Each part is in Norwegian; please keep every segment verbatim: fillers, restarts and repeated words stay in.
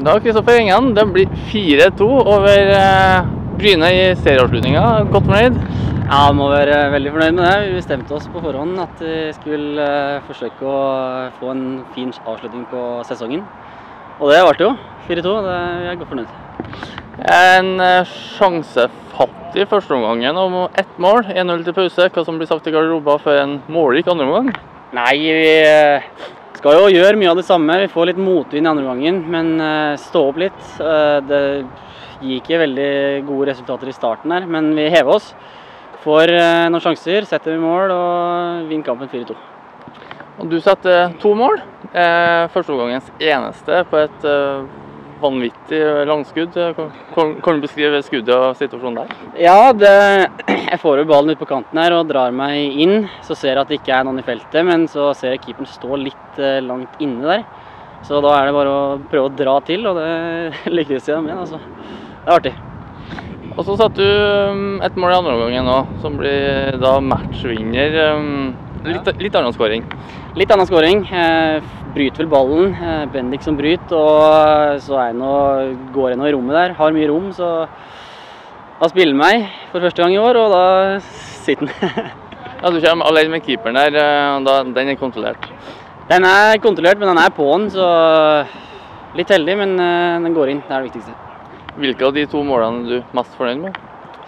Da, Kristoffer Engen, det blir fire to over eh, Bryne i serieavslutningen. Godt fornøyd? Ja, vi må være veldig fornøyd med det. Vi bestemte oss på forhånd at vi skulle eh, forsøke å få en fin avslutning på sesongen. Og det ble det jo. fire to, det er jeg godt fornøyd. En eh, sjansefattig første omgangen om ett mål, en null til pause. Hva som blir sagt i garderoben før en målrik andre omgang? Nei, vi skal jo gjøre mye av det samme. Vi får litt motvind i andre gangen, men uh, stå opp litt. Uh, det gikk ikke veldig gode resultater i starten her, men vi hever oss. Får uh, noen sjanser, setter vi mål og vinner kampen fire to. Og du setter to mål. Eh, første omgangens eneste på et eh, vanvittig langskudd. Kan, kan du beskrive skuddet og situasjonen der? Ja, det, jeg får jo ballen ut på kanten her og drar meg inn. Så ser jeg at det ikke er noen i feltet, men så ser jeg keeperen stå litt eh, langt inne der. Så da er det bare å prøve å dra til, og det lykkes jeg med. Altså. Det er artig. Og så satte du et mål i andre omgangen nå, som blir da matchvinner. Litt, litt annen skåring. Litt annen skåring. Eh, bryter vel ballen. Eh, Bendik som bryter, og så er nå, går jeg nå i rommet der. Har mye rom, så da spiller meg for første gang i år, og da sitter den. Ja, du kommer alene med keeperen der, da, den er kontrollert? Den er kontrollert, men den er på den, så litt heldig, men den går inn. Det er det viktigste. Hvilke av de to målene er du mest fornøyd med?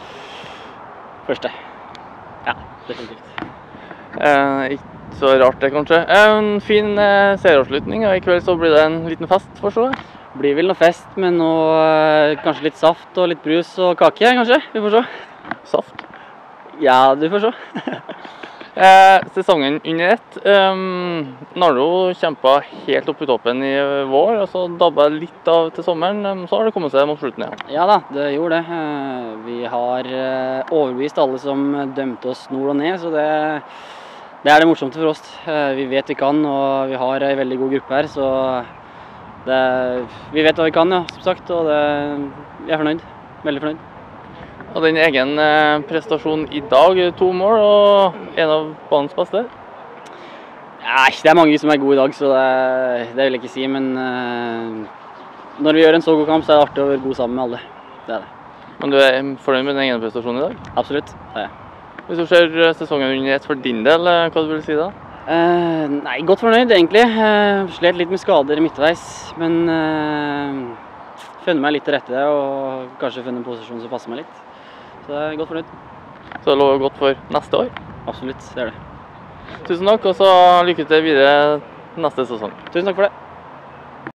Første. Ja, definitivt. Eh, ikke så rart det kanskje. En fin eh, serieavslutning, og i kveld så blir det en liten fest, forstår jeg? Blir vel noe fest, men nå eh, kanskje litt saft og litt brus og kake, kanskje? Vi får se. Saft? Ja, du får se. eh, sesongen under ett. Um, Nardo kjempet helt opp i toppen i vår, og så dabbet litt av til sommeren. Um, så har det kommet seg mot slutten igjen. Ja da, det gjorde det. Uh, vi har uh, overbevist alle som dømte oss nord og ned, så det Det er det morsomste for oss. Vi vet vi kan, og vi har en veldig god gruppe her, så det, vi vet hva vi kan, ja, som sagt, og det, vi er fornøyd. Veldig fornøyd. Og den egen eh, prestasjonen i dag, to mål og en av banens beste? Nei, det er mange som er gode i dag, så det, det vil jeg ikke si, men uh, når vi gjør en så god kamp, så er det artig å være god sammen med alle. Det er det. Men du er fornøyd med den egen prestasjonen i dag? Absolutt, det er jeg. Hvis du ser sesongen under ett for din del, hva du vil si da? Uh, nei, godt fornøyd egentlig. Uh, slet litt med skader midtveis, men uh, funnet meg litt til rette og kanskje funnet en posisjon som passer meg litt. Så jeg er godt fornøyd. Så det lover godt for neste år? Absolutt, det er det. Tusen takk, og så lykke til videre neste sesong. Tusen takk for det.